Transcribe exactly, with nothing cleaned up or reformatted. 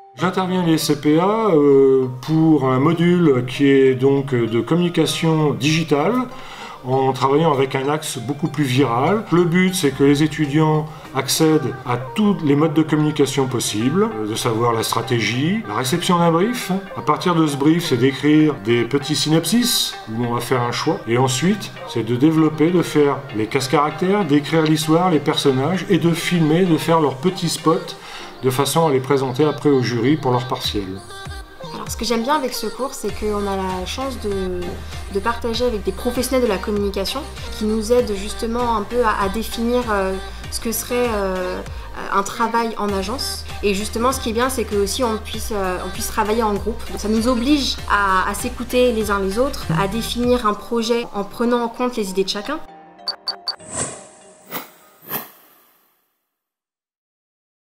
J'interviens les C P A euh, pour un module qui est donc de communication digitale, en travaillant avec un axe beaucoup plus viral. Le but, c'est que les étudiants accèdent à tous les modes de communication possibles, de savoir la stratégie, la réception d'un brief. À partir de ce brief, c'est d'écrire des petits synopsis où on va faire un choix. Et ensuite, c'est de développer, de faire les casse-caractères, d'écrire l'histoire, les personnages et de filmer, de faire leurs petits spots de façon à les présenter après au jury pour leur partiel. Alors, ce que j'aime bien avec ce cours, c'est qu'on a la chance de, de partager avec des professionnels de la communication qui nous aident justement un peu à, à définir euh, ce que serait euh, un travail en agence. Et justement, ce qui est bien, c'est que aussi on puisse, euh, on puisse travailler en groupe. Donc, ça nous oblige à, à s'écouter les uns les autres, à définir un projet en prenant en compte les idées de chacun.